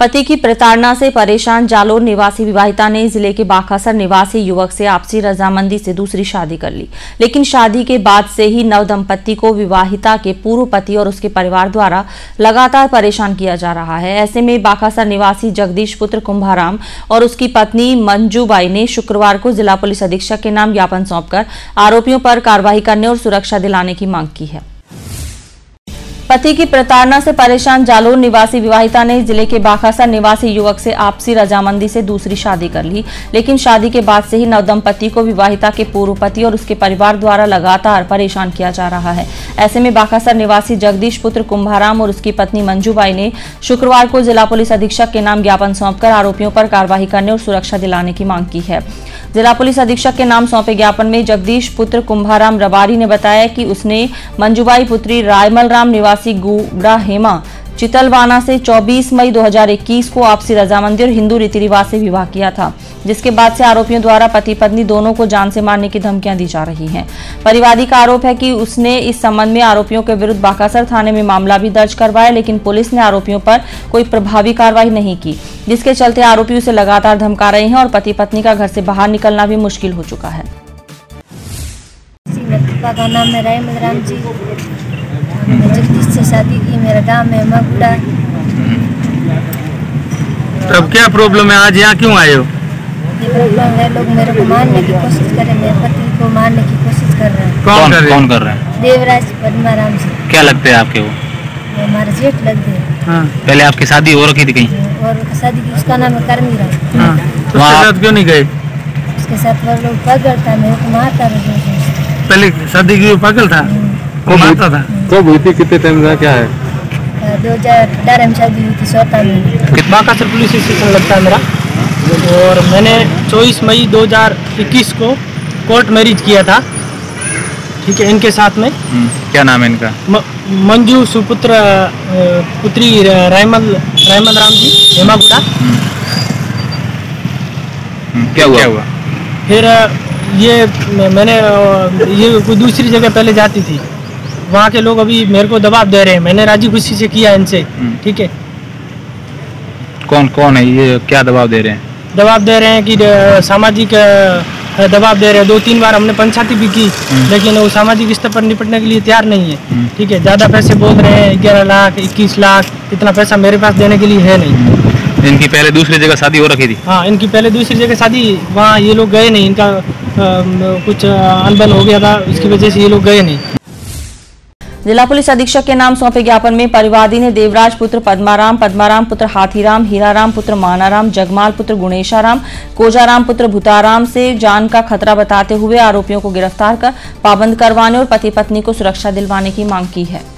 पति की प्रताड़ना से परेशान जालोर निवासी विवाहिता ने जिले के बाखासर निवासी युवक से आपसी रजामंदी से दूसरी शादी कर ली, लेकिन शादी के बाद से ही नव दंपति को विवाहिता के पूर्व पति और उसके परिवार द्वारा लगातार परेशान किया जा रहा है। ऐसे में बाखासर निवासी जगदीश पुत्र कुंभाराम और उसकी पत्नी मंजूबाई ने शुक्रवार को जिला पुलिस अधीक्षक के नाम ज्ञापन सौंपकर आरोपियों पर कार्रवाई करने और सुरक्षा दिलाने की मांग की है। पति की प्रताड़ना से परेशान जालोर निवासी विवाहिता ने जिले के बाखासर निवासी युवक से आपसी रजामंदी से दूसरी शादी कर ली, लेकिन शादी के बाद से ही नवदंपति को विवाहिता के पूर्व पति और उसके परिवार द्वारा लगातार परेशान किया जा रहा है। ऐसे में बाखासर निवासी जगदीश पुत्र कुंभाराम और उसकी पत्नी मंजूबाई ने शुक्रवार को जिला पुलिस अधीक्षक के नाम ज्ञापन सौंपकर आरोपियों पर कार्रवाई करने और सुरक्षा दिलाने की मांग की है। जिला पुलिस अधीक्षक के नाम सौंपे ज्ञापन में जगदीश पुत्र कुंभाराम रबारी ने बताया कि उसने मंजूबाई पुत्री रायमल राम निवासी गुड़ा हेमा चितलवाना से 24 मई 2021 को आपसी रजामंदी और हिंदू रीति रिवाज से विवाह किया था, जिसके बाद से आरोपियों द्वारा पति पत्नी दोनों को जान से मारने की धमकियां दी जा रही हैं। परिवादी का आरोप है कि उसने इस संबंध में आरोपियों के विरुद्ध बाखासर थाने में मामला भी दर्ज करवाया, लेकिन पुलिस ने आरोपियों पर कोई प्रभावी कार्रवाई नहीं की, जिसके चलते आरोपी उसे लगातार धमका रहे हैं और पति पत्नी का घर से बाहर निकलना भी मुश्किल हो चुका है। का नाम है रायमल राम जी, जगदीश से शादी की, मेरा गांव है मगुड़ा। तब क्या प्रॉब्लम है, आज यहाँ क्यों आए हो? ये प्रॉब्लम है, लोग मेरे को मारने की कोशिश कर रहे हैं, मेरे पति को मारने की कोशिश कर रहे हैं। कौन कर रहे हैं? देवराज पद्माराम जी। क्या लगते हैं आपके? वो हमारे जेठ लगते हैं। हाँ। पहले आपकी शादी हो रखी थी कहीं? और शादी की, उसका नाम है करमी राम। हाँ। तो उसके साथ क्यों नहीं गए? उसके साथ वो लोग पागल था, मेरे को मारता रहा। पहले शादी की पागल था, वो मारता था। कब हुई थी, कितने टाइम का, क्या है? 2018 में शादी हुई थी, 17 में। बाखासर पुलिस स्टेशन लगता है मेरा, और मैंने 24 मई 2021 को कोर्ट मैरिज किया था, ठीक है, इनके साथ में। क्या नाम है इनका? मंजू सुपुत्र पुत्री रायमल राम जी, हेमागुड़ा। क्या हुआ? फिर ये मैंने ये कोई दूसरी जगह पहले जाती थी, वहाँ के लोग अभी मेरे को दबाव दे रहे हैं, मैंने राजी खुशी से किया इनसे, ठीक है। कौन है ये, क्या दबाव दे रहे हैं? दबाव दे रहे हैं कि सामाजिक दबाव दे रहे हैं। 2-3 बार हमने पंचायती भी की, लेकिन वो सामाजिक स्तर पर निपटने के लिए तैयार नहीं है, ठीक है। ज़्यादा पैसे बोल रहे हैं, 11 लाख 21 लाख, इतना पैसा मेरे पास देने के लिए है नहीं। इनकी पहले दूसरी जगह शादी हो रखी थी? हाँ, इनकी पहले दूसरी जगह शादी, वहाँ ये लोग गए नहीं, इनका कुछ अनबन हो गया था, इसकी वजह से ये लोग गए नहीं। जिला पुलिस अधीक्षक के नाम सौंपे ज्ञापन में परिवादी ने देवराज पुत्र पद्माराम पुत्र हाथीराम, हीराराम पुत्र मानाराम, जगमाल पुत्र गुणेशाराम, कोजाराम पुत्र भूताराम से जान का खतरा बताते हुए आरोपियों को गिरफ्तार कर पाबंद करवाने और पति पत्नी को सुरक्षा दिलवाने की मांग की है।